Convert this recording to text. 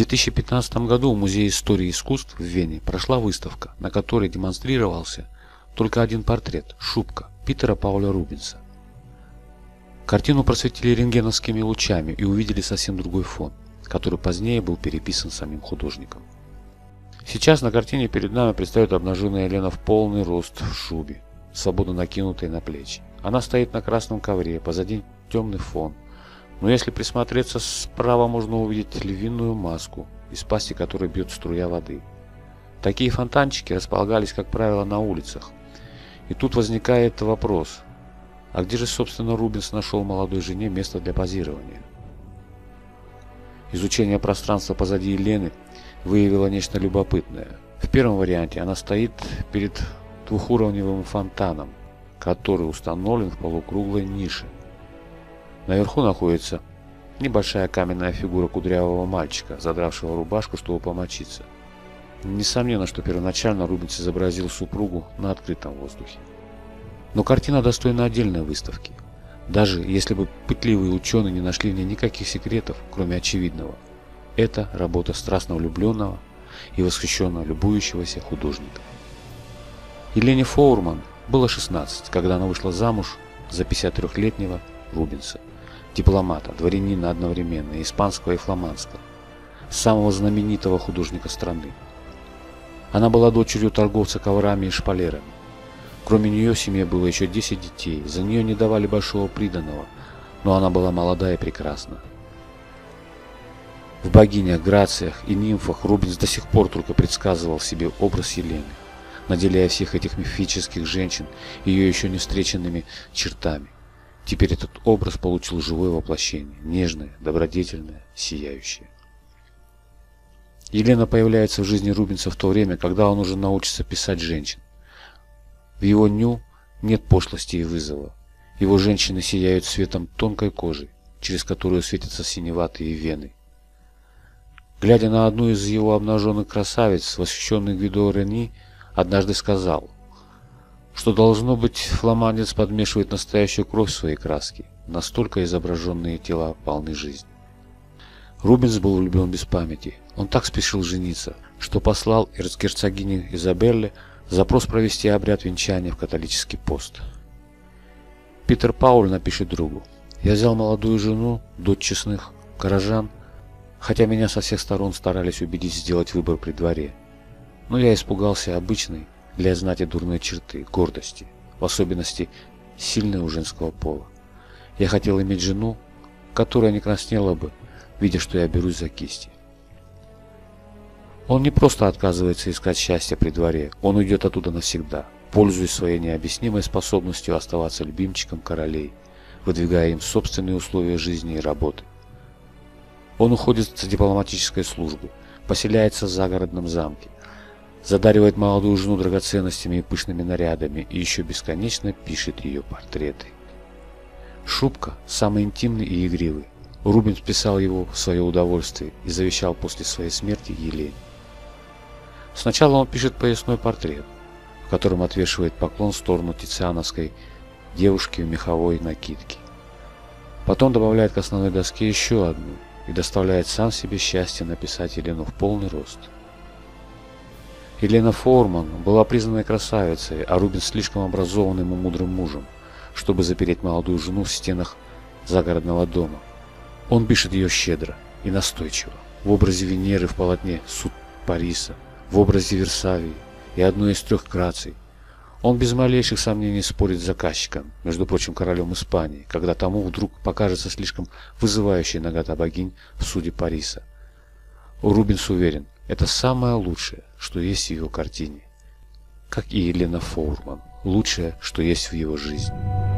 2015 году в Музее истории искусств в Вене прошла выставка, на которой демонстрировался только один портрет – «Шубка» Питера Пауля Рубенса. Картину просветили рентгеновскими лучами и увидели совсем другой фон, который позднее был переписан самим художником. Сейчас на картине перед нами предстает обнаженная Елена в полный рост в шубе, свободно накинутой на плечи. Она стоит на красном ковре, позади темный фон. Но если присмотреться, справа можно увидеть львиную маску, из пасти которой бьет струя воды. Такие фонтанчики располагались, как правило, на улицах. И тут возникает вопрос, а где же, собственно, Рубенс нашел молодой жене место для позирования? Изучение пространства позади Елены выявило нечто любопытное. В первом варианте она стоит перед двухуровневым фонтаном, который установлен в полукруглой нише. Наверху находится небольшая каменная фигура кудрявого мальчика, задравшего рубашку, чтобы помочиться. Несомненно, что первоначально Рубенс изобразил супругу на открытом воздухе. Но картина достойна отдельной выставки, даже если бы пытливые ученые не нашли в ней никаких секретов, кроме очевидного. Это работа страстно влюбленного и восхищенно любующегося художника. Елене Фоурман было 16, когда она вышла замуж за 53-летнего Рубенса, дипломата, дворянина одновременно, испанского и фламандского, самого знаменитого художника страны. Она была дочерью торговца коврами и шпалерами. Кроме нее в семье было еще 10 детей, за нее не давали большого приданого, но она была молода и прекрасна. В богинях, грациях и нимфах Рубенс до сих пор только предсказывал себе образ Елены, наделяя всех этих мифических женщин ее еще не встреченными чертами. Теперь этот образ получил живое воплощение, нежное, добродетельное, сияющее. Елена появляется в жизни Рубенса в то время, когда он уже научится писать женщин. В его ню нет пошлости и вызова. Его женщины сияют светом тонкой кожи, через которую светятся синеватые вены. Глядя на одну из его обнаженных красавиц, восхищенный Гвидо Рени однажды сказал, что должно быть фламандец подмешивает настоящую кровь в свои краски, настолько изображенные тела полны жизни. Рубенс был влюблен без памяти. Он так спешил жениться, что послал эрцгерцогине Изабелле запрос провести обряд венчания в католический пост. Питер Пауль напишет другу: «Я взял молодую жену, дочь честных горожан, хотя меня со всех сторон старались убедить сделать выбор при дворе. Но я испугался обычной для знати дурной черты, гордости, в особенности сильной у женского пола. Я хотел иметь жену, которая не краснела бы, видя, что я берусь за кисти». Он не просто отказывается искать счастья при дворе, он уйдет оттуда навсегда, пользуясь своей необъяснимой способностью оставаться любимчиком королей, выдвигая им собственные условия жизни и работы. Он уходит с дипломатической службы, поселяется в загородном замке, задаривает молодую жену драгоценностями и пышными нарядами и еще бесконечно пишет ее портреты. «Шубка» самый интимный и игривый. Рубенс писал его в свое удовольствие и завещал после своей смерти Елене. Сначала он пишет поясной портрет, в котором отвешивает поклон в сторону тициановской девушки в меховой накидке. Потом добавляет к основной доске еще одну и доставляет сам себе счастье написать Елену в полный рост. Елена Фоурман была признанной красавицей, а Рубенс слишком образованным и мудрым мужем, чтобы запереть молодую жену в стенах загородного дома. Он пишет ее щедро и настойчиво, в образе Венеры в полотне «Суд Париса», в образе Версавии и одной из 3 граций. Он без малейших сомнений спорит с заказчиком, между прочим, королем Испании, когда тому вдруг покажется слишком вызывающей нагота богинь в суде Париса. Рубенс уверен, это самое лучшее, что есть в его картине, как и Елена Фоурман, лучшее, что есть в его жизни.